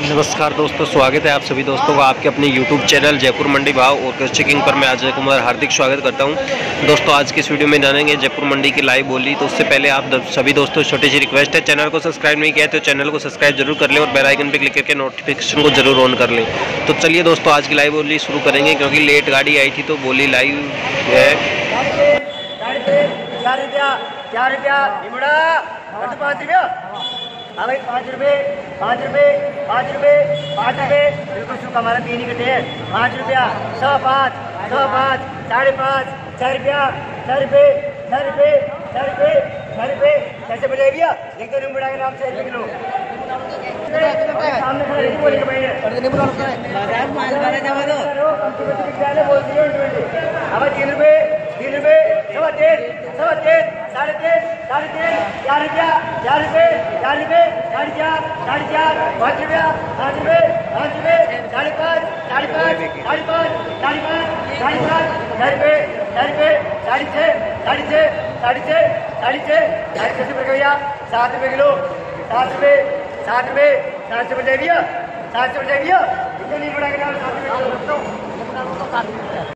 नमस्कार दोस्तों, स्वागत है आप सभी दोस्तों का आपके अपने YouTube चैनल जयपुर मंडी भाव और कृषि किंग पर। मैं अजय कुमार हार्दिक स्वागत करता हूं। दोस्तों आज की इस वीडियो में जानेंगे जयपुर मंडी की लाइव बोली। तो उससे पहले आप सभी दोस्तों छोटी सी रिक्वेस्ट है, चैनल को सब्सक्राइब नहीं किया है तो चैनल को सब्सक्राइब जरूर कर लें और बेल आइकन पर क्लिक करके नोटिफिकेशन को जरूर ऑन कर लें। तो चलिए दोस्तों आज की लाइव बोली शुरू करेंगे, क्योंकि लेट गाड़ी आई थी तो बोली लाइव है। 4 रुपया निमुड़ा 5 रुपया। हाँ भाई 5 रुपये 5 रुपये 5 रुपये 5 रुपये बिल्कुल सूखा हमारा 3 ही कटे हैं। 5 रुपया 105 105 5.5 6 रुपया 6 रुपये 6 रुपये 6 रुपये 6 रुपये कैसे बजाए भैया? एक तो निमुड़ा के नाम से 1 किलो सामने खड़े नहीं बोलेंगे भाई। हाँ भाई 3 रुपये 3 रुपये 3.5 3.5 3.5 3.5 4 रुपया 4 रुपये 4 रुपये 4.5 5 रुपया 5 रुपये 5 रुपये 5.5 5.5 5.5 5.5 6 रुपये 6 रुपये 6.5 6.5 भैया 7 रुपये किलो 7 रुपये 7 रुपये 7 से बजाए भैया 7 से बजाए भैया। इतने नहीं बढ़ा के 7 रुपये।